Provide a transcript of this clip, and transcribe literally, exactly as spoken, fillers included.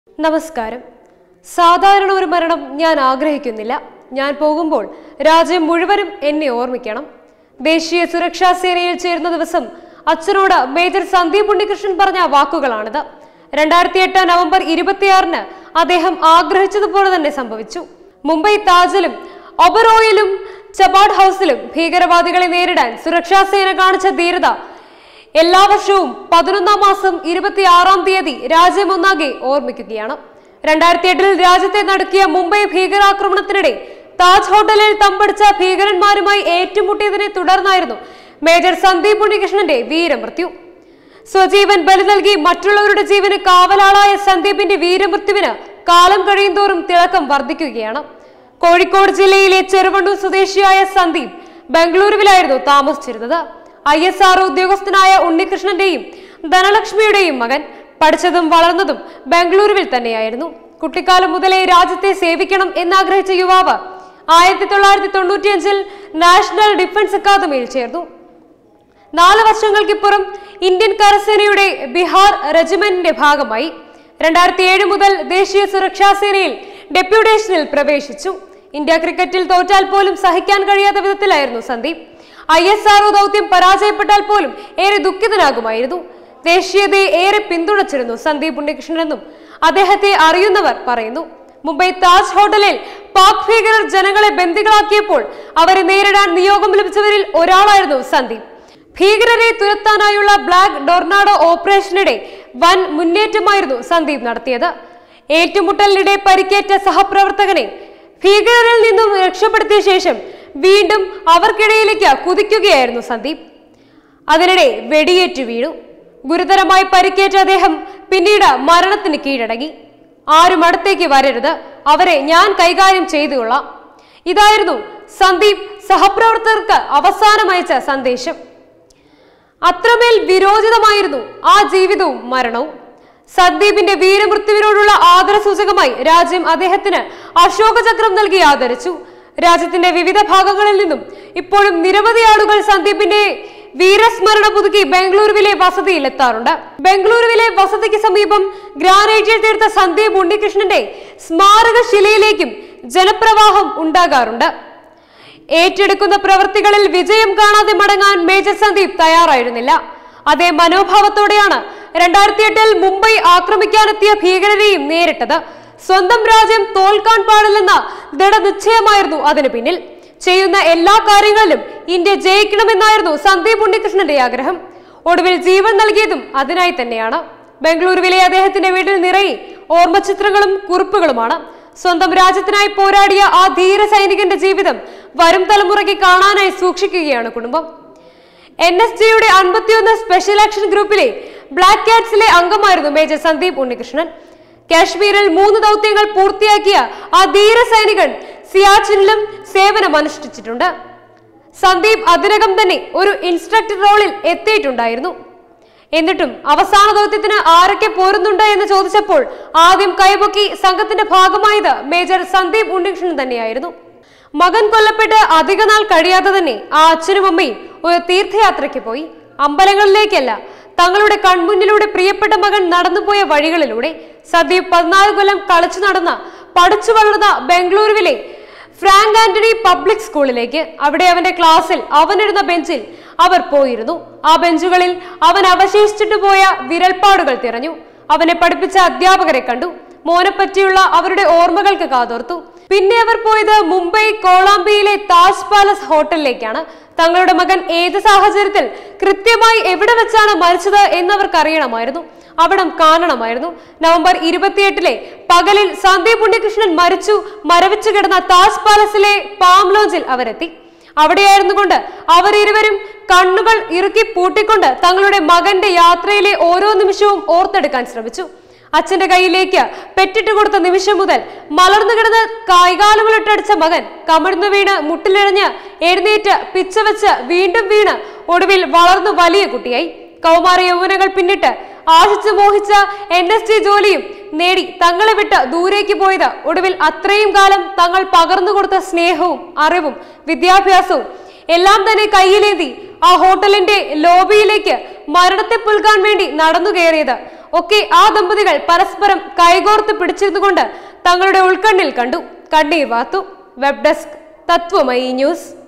നമസ്കാരം. സാധാരണ ഒരു മരണം ഞാൻ ആഗ്രഹിക്കുന്നില്ല. ഞാൻ പോകുമ്പോൾ രാജ്യം മുഴുവനും എന്നെ ഓർമ്മിക്കണം. ദേശീയ സുരക്ഷാ സേനയിൽ ചേരുന്ന ദിവസം അച്ഛനോട് മേജർ സന്ദീപ് ഉണ്ണികൃഷ്ണൻ പറഞ്ഞ വാക്കുകളാണിത്. രണ്ടായിരത്തി എട്ട് നവംബർ ഇരുപത്തിയാറിന് അദ്ദേഹം ആഗ്രഹിച്ചതുപോലെ തന്നെ സംഭവിച്ചു. മുംബൈ താജിലും ഒബറോയിലും ചബാഡ് ഹൗസിലും ഭീകരവാദികളെ നേരിടാൻ സുരക്ഷാ സേന കാണിച്ച ധീരത എല്ലാ വർഷവും പതിനൊന്നാം മാസം ഇരുപത്തി ആറാം തീയതി രാജ്യമൊന്നാകെ ഓർമ്മിക്കുകയാണ്. രണ്ടായിരത്തി എട്ടിൽ രാജ്യത്തെ നടുക്കിയ മുംബൈ ഭീകരാക്രമണത്തിനിടെ താജ് ഹോട്ടലിൽ തമ്പടിച്ച ഭീകരന്മാരുമായി ഏറ്റുമുട്ടിയതിനെ തുടർന്നായിരുന്നു മേജർ സന്ദീപ് ഉണ്ണികൃഷ്ണന്റെ വീരമൃത്യു. സ്വജീവൻ ബലി നൽകി മറ്റുള്ളവരുടെ ജീവന് കാവലാളായ സന്ദീപിന്റെ വീരമൃത്യുവിന് കാലം കഴിയുന്തോറും തിളക്കം വർദ്ധിക്കുകയാണ്. കോഴിക്കോട് ജില്ലയിലെ ചെറുവണ്ണൂർ സ്വദേശിയായ സന്ദീപ് ബംഗളൂരുവിലായിരുന്നു താമസിച്ചിരുന്നത്. ഐ എസ് ആർ ഉദ്യോഗസ്ഥനായ ഉണ്ണികൃഷ്ണന്റെയും ധനലക്ഷ്മിയുടെയും മകൻ. പഠിച്ചതും വളർന്നതും ബംഗളൂരുവിൽ തന്നെയായിരുന്നു. കുട്ടിക്കാലം മുതലേ രാജ്യത്തെ സേവിക്കണം എന്നാഗ്രഹിച്ച യുവാവ് ആയിരത്തി തൊള്ളായിരത്തി തൊണ്ണൂറ്റി അഞ്ചിൽ നാഷണൽ ഡിഫൻസ് അക്കാദമിയിൽ ചേർന്നു. നാല് വർഷങ്ങൾക്കിപ്പുറം ഇന്ത്യൻ കരസേനയുടെ ബിഹാർ റെജിമെന്റിന്റെ ഭാഗമായി. രണ്ടായിരത്തി ഏഴ് മുതൽ ദേശീയ സുരക്ഷാ സേനയിൽ ഡെപ്യൂട്ടേഷനിൽ പ്രവേശിച്ചു. ഇന്ത്യ ക്രിക്കറ്റിൽ തോറ്റാൽ പോലും സഹിക്കാൻ കഴിയാത്ത വിധത്തിലായിരുന്നു Sandeep. I S R O ദൗത്യം പരാജയപ്പെട്ടാൽ പോലും ഏറെ ദുഃഖിതനാകുമായിരുന്നു. ദേശീയതയെ ഏറെ പിന്തുണച്ചിരുന്നു സന്ദീപ് ഉണ്ണികൃഷ്ണനെന്നും അദ്ദേഹത്തെ അറിയുന്നവർ പറയുന്നു. മുംബൈ താജ് ഹോട്ടലിൽ പാക് ഭീകരർ ജനങ്ങളെ ബന്ദികളാക്കിയപ്പോൾ അവരെ നേരിടാൻ നിയോഗം ലഭിച്ചവരിൽ ഒരാളായിരുന്നു സന്ദീപ്. ഭീകരരെ തുരത്താനായുള്ള ബ്ലാക്ക് ടൊർണാഡോ ഓപ്പറേഷനിടെ വൻ മുന്നേറ്റമായിരുന്നു സന്ദീപ് നടത്തിയത്. ഏറ്റുമുട്ടലിനിടെ പരിക്കേറ്റ സഹപ്രവർത്തകനെ ഭീകരരിൽ നിന്നും രക്ഷപ്പെടുത്തിയ ശേഷം വീണ്ടും അവർക്കിടയിലേക്ക് കുതിക്കുകയായിരുന്നു സന്ദീപ്. അതിനിടെ വെടിയേറ്റു വീണു. ഗുരുതരമായി പരിക്കേറ്റ അദ്ദേഹം പിന്നീട് മരണത്തിന് കീഴടങ്ങി. ആരും അടുത്തേക്ക് വരരുത്, അവരെ ഞാൻ കൈകാര്യം ചെയ്തുകൊള്ളാം. ഇതായിരുന്നു സന്ദീപ് സഹപ്രവർത്തകർക്ക് അവസാനം അയച്ച സന്ദേശം. അത്രമേൽ വിരോചിതമായിരുന്നു ആ ജീവിതവും മരണവും. സന്ദീപിന്റെ വീരമൃത്യുവിനോടുള്ള ആദരസൂചകമായി രാജ്യം അദ്ദേഹത്തിന് അശോക ചക്രം നൽകി ആദരിച്ചു. രാജ്യത്തിന്റെ വിവിധ ഭാഗങ്ങളിൽ നിന്നും ഇപ്പോഴും നിരവധി ആളുകൾ സന്ദീപിന്റെ വീരസ്മരണ പുതുക്കി ബംഗളൂരുവിലെ വസതിയിൽ എത്താറുണ്ട്. ബംഗളൂരുവിലെ വസതിക്ക് സമീപം ഗ്രാനൈറ്റിൽ തീർത്ത സന്ദീപ് ഉണ്ണികൃഷ്ണന്റെ സ്മാരക ശിലയിലേക്കും ജനപ്രവാഹം ഉണ്ടാകാറുണ്ട്. ഏറ്റെടുക്കുന്ന പ്രവൃത്തികളിൽ വിജയം കാണാതെ മടങ്ങാൻ മേജർ സന്ദീപ് തയ്യാറായിരുന്നില്ല. അതേ മനോഭാവത്തോടെയാണ് രണ്ടായിരത്തി എട്ടിൽ മുംബൈ ആക്രമിക്കാനെത്തിയ ഭീകരരെയും നേരിട്ടത്. സ്വന്തം രാജ്യം തോൽക്കാൻ പാടില്ലെന്ന ദൃഢനിശ്ചയമായിരുന്നു അതിനു പിന്നിൽ. ചെയ്യുന്ന എല്ലാ കാര്യങ്ങളിലും ഇന്ത്യ ജയിക്കണമെന്നായിരുന്നു സന്ദീപ് ഉണ്ണികൃഷ്ണന്റെ ആഗ്രഹം. ഒടുവിൽ ജീവൻ നൽകിയതും അതിനായി തന്നെയാണ്. ബംഗളൂരുവിലെ അദ്ദേഹത്തിന്റെ വീട്ടിൽ നിറയെ ഓർമ്മചിത്രങ്ങളും കുറിപ്പുകളുമാണ്. സ്വന്തം രാജ്യത്തിനായി പോരാടിയ ആ ധീര സൈനികന്റെ ജീവിതം വരും തലമുറയ്ക്ക് കാണാനായി സൂക്ഷിക്കുകയാണ് കുടുംബം. എൻ എസ് ജിയുടെ അൻപത്തിയൊന്ന് സ്പെഷ്യൽ ആക്ഷൻ ഗ്രൂപ്പിലെ ബ്ലാക്ക് കാറ്റ്സിലെ അംഗമായിരുന്നു മേജർ സന്ദീപ് ഉണ്ണികൃഷ്ണൻ. കാശ്മീരിൽ മൂന്ന് ദൗത്യങ്ങൾ പൂർത്തിയാക്കിയ ആ ധീര സൈനികൻ സിയാച്ചിനിലും സേവനം അനുഷ്ഠിച്ചിട്ടുണ്ട്. സന്ദീപ് അതിനകം തന്നെ ഒരു ഇൻസ്ട്രക്ടർ റോളിൽ എത്തിയിട്ടുണ്ടായിരുന്നു. എന്നിട്ടും അവസാന ദൗത്യത്തിന് ആരൊക്കെ പോരുന്നുണ്ട് എന്ന് ചോദിച്ചപ്പോൾ ആദ്യം കൈപൊക്കി സംഘത്തിന്റെ ഭാഗമായത് മേജർ സന്ദീപ് ഉണ്ണികൃഷ്ണൻ തന്നെയായിരുന്നു. മകൻ കൊല്ലപ്പെട്ട് അധിക നാൾ കഴിയാതെ തന്നെ ആ അച്ഛനും അമ്മയും ഒരു തീർത്ഥയാത്രയ്ക്ക് പോയി. അമ്പലങ്ങളിലേക്കല്ല, തങ്ങളുടെ കൺമുന്നിലൂടെ പ്രിയപ്പെട്ട മകൻ നടന്നുപോയ വഴികളിലൂടെ. സന്ദീപ് പതിനാല് കൊല്ലം കളിച്ചു നടന്ന പഠിച്ചു വളർന്ന ബംഗളൂരുവിലെ ഫ്രാങ്ക് ആന്റണി പബ്ലിക് സ്കൂളിലേക്ക്. അവിടെ അവന്റെ ക്ലാസ്സിൽ അവനിരുന്ന ബെഞ്ചിൽ അവർ പോയിരുന്നു. ആ ബെഞ്ചുകളിൽ അവൻ അവശേഷിച്ചിട്ട് പോയ വിരൽപ്പാടുകൾ തിരഞ്ഞു. അവനെ പഠിപ്പിച്ച അധ്യാപകരെ കണ്ടു. മോനെ പറ്റിയുള്ള അവരുടെ ഓർമ്മകൾക്ക് കാതോർത്തു. പിന്നെ അവർ പോയത് മുംബൈ കോളാമ്പിയിലെ താജ് പാലസ് ഹോട്ടലിലേക്കാണ്. തങ്ങളുടെ മകൻ ഏത് സാഹചര്യത്തിൽ കൃത്യമായി എവിടെ വെച്ചാണ് മരിച്ചത് എന്നവർക്ക് അറിയണമായിരുന്നു, അവിടം കാണണമായിരുന്നു. നവംബർ ഇരുപത്തിയെട്ടിലെ പകലിൽ സന്ദീപ് ഉണ്ണികൃഷ്ണൻ മരിച്ചു മരവിച്ചു കിടന്ന താജ് പാലസിലെ പാം ലോഞ്ചിൽ അവരെത്തി. അവിടെയായിരുന്നു കൊണ്ട് അവരിരുവരും കണ്ണുകൾ ഇറുക്കി പൂട്ടിക്കൊണ്ട് തങ്ങളുടെ മകന്റെ യാത്രയിലെ ഓരോ നിമിഷവും ഓർത്തെടുക്കാൻ ശ്രമിച്ചു. അച്ഛന്റെ കയ്യിലേക്ക് പെറ്റിട്ട് കൊടുത്ത നിമിഷം മുതൽ മലർന്നു കിടന്ന് കൈകാലുകളിട്ടടിച്ച മകൻ കമിഴ്ന്നു വീണ് മുട്ടിലിഴഞ്ഞ് എഴുന്നേറ്റ് പിച്ചവെച്ച് വീണ്ടും വീണ് ഒടുവിൽ വളർന്നു വലിയ കുട്ടിയായി. കൗമാര യൗവനങ്ങൾ പിന്നിട്ട് ആശിച്ചു മോഹിച്ച എൻ എസ് ജി ജോലിയും നേടി തങ്ങളെ വിട്ട് ദൂരേക്ക് പോയത് ഒടുവിൽ അത്രയും കാലം തങ്ങൾ പകർന്നു കൊടുത്ത സ്നേഹവും അറിവും വിദ്യാഭ്യാസവും എല്ലാം തന്നെ കയ്യിലേന്തി ആ ഹോട്ടലിന്റെ ലോബിയിലേക്ക് മരണത്തെ പുൽകാൻ വേണ്ടി നടന്നു കയറിയത് ഒക്കെ ആ ദമ്പതികൾ പരസ്പരം കൈകോർത്ത് പിടിച്ചിരുന്നുകൊണ്ട് തങ്ങളുടെ ഉൾക്കണ്ണിൽ കണ്ടു. കണ്ണീർ വാർത്തു. Web desk Tatwamayi news.